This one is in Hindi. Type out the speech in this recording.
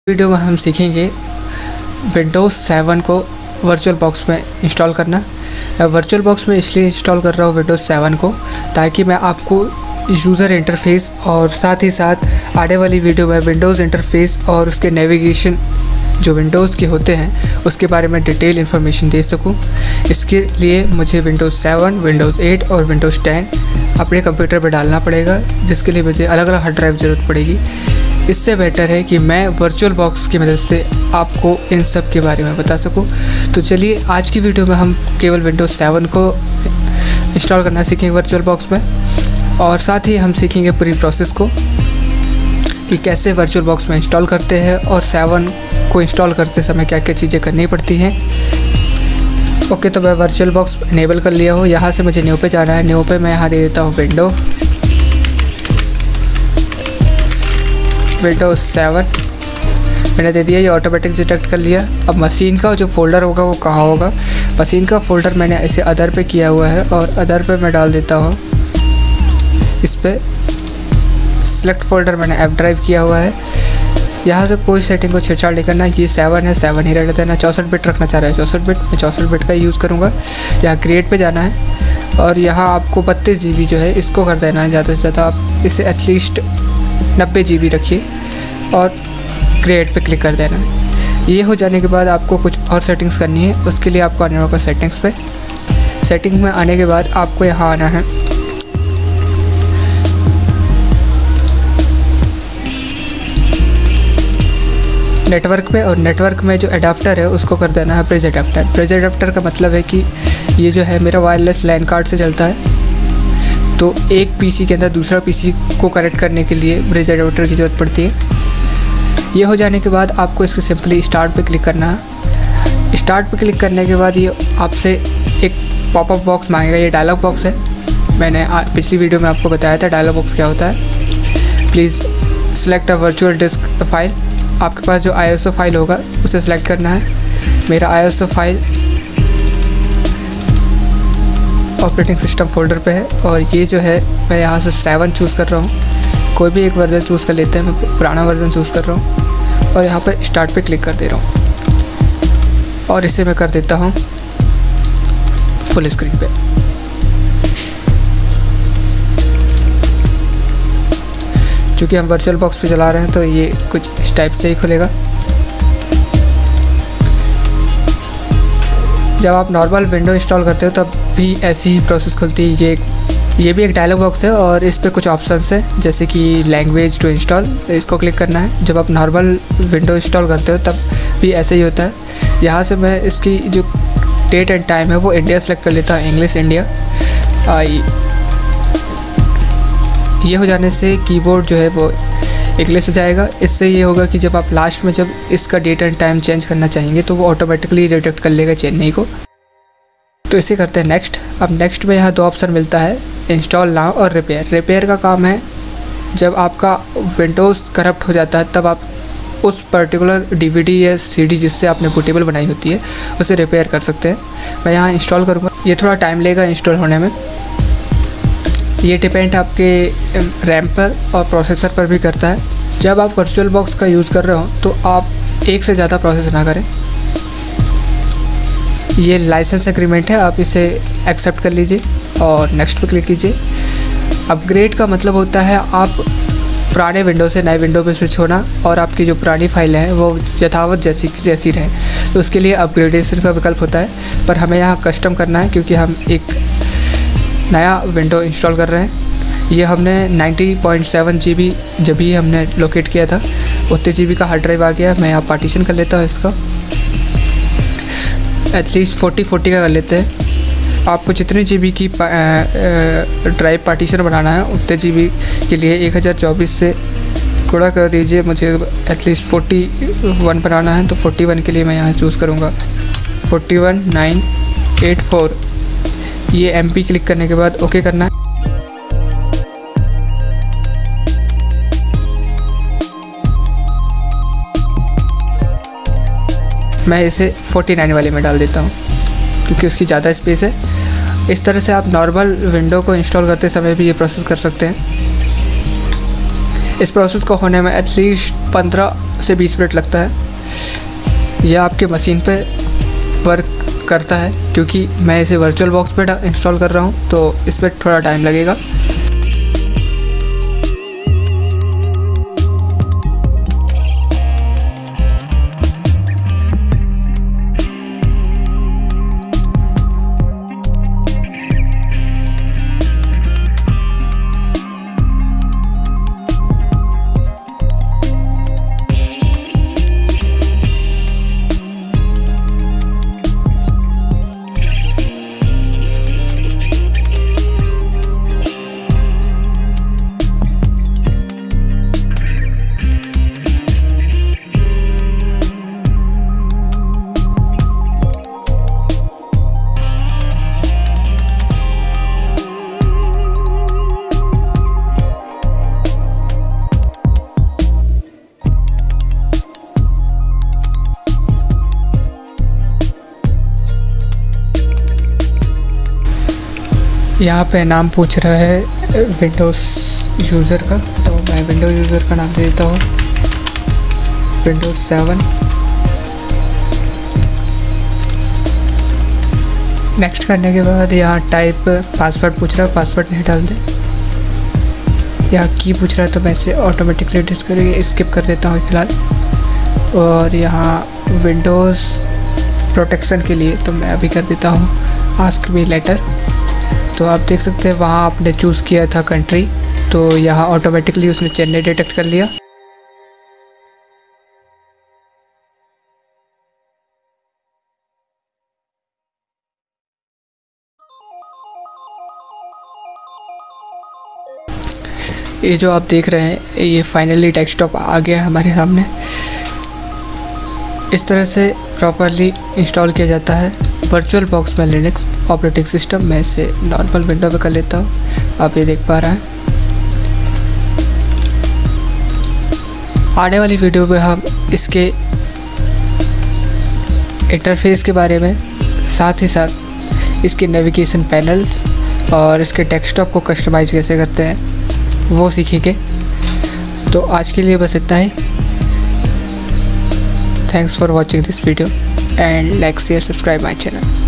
वीडियो में हम सीखेंगे विंडोज़ 7 को वर्चुअल बॉक्स में इंस्टॉल करना। वर्चुअल बॉक्स में इसलिए इंस्टॉल कर रहा हूँ विंडोज़ 7 को ताकि मैं आपको यूज़र इंटरफेस और साथ ही साथ आने वाली वीडियो में विंडोज़ इंटरफेस और उसके नेविगेशन जो विंडोज़ के होते हैं उसके बारे में डिटेल इन्फॉर्मेशन दे सकूं। इसके लिए मुझे विंडोज़ 7, विंडोज़ 8 और विंडोज़ 10 अपने कंप्यूटर पर डालना पड़ेगा, जिसके लिए मुझे अलग अलग हार्ड ड्राइव ज़रूरत पड़ेगी। इससे बेटर है कि मैं वर्चुअल बॉक्स की मदद से आपको इन सब के बारे में बता सकूं। तो चलिए आज की वीडियो में हम केवल विंडोज़ 7 को इंस्टॉल करना सीखेंगे वर्चुअल बॉक्स में, और साथ ही हम सीखेंगे पूरी प्रोसेस को कि कैसे वर्चुअल बॉक्स में इंस्टॉल करते हैं और 7 को इंस्टॉल करते समय क्या क्या चीज़ें करनी पड़ती हैं। ओके, तो मैं वर्चुअल बॉक्स इनेबल कर लिया हूँ। यहाँ से मुझे न्यू पे जाना है। न्यू पे मैं यहाँ दे देता हूँ विंडोज़ 7 मैंने दे दिया। ये ऑटोमेटिक डिटेक्ट कर लिया। अब मशीन का जो फ़ोल्डर होगा वो कहाँ होगा। मशीन का फ़ोल्डर मैंने ऐसे अदर पे किया हुआ है और अदर पे मैं डाल देता हूँ। इस पर सेलेक्ट फ़ोल्डर मैंने ऐप ड्राइव किया हुआ है। यहाँ से कोई सेटिंग को छेड़छाड़ नहीं करना। ये 7 है, 7 ही रहने देना। 64 बिट रखना चाह रहा है 64 बिट, मैं 64 बिट का यूज़ करूँगा। यहाँ क्रिएट पे जाना है और यहाँ आपको 32 GB जो है इसको कर देना है। ज़्यादा से ज़्यादा आप इसे एटलीस्ट 90 GB रखिए और क्रिएट पे क्लिक कर देना है। ये हो जाने के बाद आपको कुछ और सेटिंग्स करनी है। उसके लिए आपको आना होगा सेटिंग्स पे। सेटिंग में आने के बाद आपको यहाँ आना है नेटवर्क पे, और नेटवर्क में जो एडाप्टर है उसको कर देना है ब्रिज एडाप्टर। ब्रिज एडाप्टर का मतलब है कि ये जो है मेरा वायरलेस लैन कार्ड से चलता है, तो एक पीसी के अंदर दूसरा पीसी को कनेक्ट करने के लिए ब्रिज एडाप्टर की ज़रूरत पड़ती है। ये हो जाने के बाद आपको इसको सिंपली स्टार्ट पे क्लिक करना है। स्टार्ट पे क्लिक करने के बाद ये आपसे एक पॉपअप बॉक्स मांगेगा। ये डायलॉग बॉक्स है। मैंने पिछली वीडियो में आपको बताया था डायलॉग बॉक्स क्या होता है। Please select a virtual disk file. आपके पास जो ISO फाइल होगा उसे सेलेक्ट करना है। मेरा ISO file operating system folder पे है और ये जो है मैं यहाँ से 7 चूज़ कर रहा हूँ। कोई भी एक वर्जन चूज़ कर लेते हैं। मैं पुराना वर्जन चूज़ कर रहा हूँ और यहाँ पर स्टार्ट पे क्लिक कर दे रहा हूँ और इसे मैं कर देता हूँ फुल स्क्रीन पे। चूँकि हम वर्चुअल बॉक्स पे चला रहे हैं तो ये कुछ इस टाइप से ही खुलेगा। जब आप नॉर्मल विंडो इंस्टॉल करते हो तब भी ऐसी ही प्रोसेस खुलती है। ये भी एक डायलॉग बॉक्स है और इस पे कुछ ऑप्शंस हैं जैसे कि लैंग्वेज टू इंस्टॉल, इसको क्लिक करना है। जब आप नॉर्मल विंडो इंस्टॉल करते हो तब भी ऐसे ही होता है। यहाँ से मैं इसकी जो डेट एंड टाइम है वो इंडिया सेलेक्ट कर लेता हूँ, इंग्लिश इंडिया। ये हो जाने से कीबोर्ड जो है वो इंग्लिश हो जाएगा। इससे ये होगा कि जब आप लास्ट में जब इसका डेट एंड टाइम चेंज करना चाहेंगे तो वो ऑटोमेटिकली डिटेक्ट कर लेगा चेन्नई को। तो इसे करते हैं नेक्स्ट। अब नेक्स्ट में यहाँ 2 ऑप्शन मिलता है, इंस्टॉल नाउ और रिपेयर। रिपेयर का काम है जब आपका विंडोज़ करप्ट हो जाता है तब आप उस पर्टिकुलर DVD या CD जिससे आपने बूटेबल बनाई होती है उसे रिपेयर कर सकते हैं। मैं यहाँ इंस्टॉल करूँगा। ये थोड़ा टाइम लेगा इंस्टॉल होने में। ये डिपेंड आपके रैम पर और प्रोसेसर पर भी करता है। जब आप वर्चुअल बॉक्स का यूज़ कर रहे हो तो आप एक से ज़्यादा प्रोसेस ना करें। ये लाइसेंस एग्रीमेंट है, आप इसे एक्सेप्ट कर लीजिए और नेक्स्ट पे क्लिक कीजिए। अपग्रेड का मतलब होता है आप पुराने विंडो से नए विंडो पे स्विच होना और आपकी जो पुरानी फाइलें हैं वो यथावत जैसी रहें, तो उसके लिए अपग्रेडेशन का विकल्प होता है। पर हमें यहाँ कस्टम करना है क्योंकि हम एक नया विंडो इंस्टॉल कर रहे हैं। ये हमने 90.7 GB जब भी हमने लोकेट किया था उतने GB का हार्ड ड्राइव आ गया। मैं यहाँ पार्टीशन कर लेता हूँ इसका, एटलीस्ट 40 का कर लेते हैं। आपको जितने GB की ड्राइव पार्टीशन बनाना है उतने GB के लिए 1024 से गुणा कर दीजिए। मुझे एटलीस्ट 41 बनाना है तो 41 के लिए मैं यहाँ चूज़ करूँगा 41984। ये MP क्लिक करने के बाद ओके करना है। मैं इसे 49 वाले में डाल देता हूँ क्योंकि उसकी ज़्यादा स्पेस है। इस तरह से आप नॉर्मल विंडो को इंस्टॉल करते समय भी ये प्रोसेस कर सकते हैं। इस प्रोसेस को होने में एटलीस्ट 15 से 20 मिनट लगता है। यह आपके मशीन पे वर्क करता है, क्योंकि मैं इसे वर्चुअल बॉक्स पे इंस्टॉल कर रहा हूँ तो इस पर थोड़ा टाइम लगेगा। यहाँ पे नाम पूछ रहा है विंडोज़ यूज़र का, तो मैं विंडोज़ यूज़र का नाम दे देता हूँ विंडोज़ 7। नेक्स्ट करने के बाद यहाँ टाइप पासवर्ड पूछ रहा है, पासवर्ड नहीं डाल दे। यहाँ की पूछ रहा है तो मैं इसे ऑटोमेटिकली स्किप कर देता हूँ फ़िलहाल। और यहाँ विंडोज़ प्रोटेक्शन के लिए तो मैं अभी कर देता हूँ आस्क मी लेटर। तो आप देख सकते हैं वहाँ आपने चूज़ किया था कंट्री, तो यहाँ ऑटोमेटिकली उसने चेन्नई डिटेक्ट कर लिया। ये जो आप देख रहे हैं ये फाइनली डेस्कटॉप आ गया हमारे सामने। इस तरह से प्रॉपरली इंस्टॉल किया जाता है वर्चुअल बॉक्स में लिनक्स ऑपरेटिंग सिस्टम। मैं इसे नॉर्मल विंडो पे कर लेता हूँ, आप ये देख पा रहे हैं। आने वाली वीडियो में हम इसके इंटरफेस के बारे में, साथ ही साथ इसके नेविगेशन पैनल और इसके डेस्कटॉप को कस्टमाइज कैसे करते हैं वो सीखेंगे। तो आज के लिए बस इतना ही। Thanks for watching this video and like, share, subscribe my channel.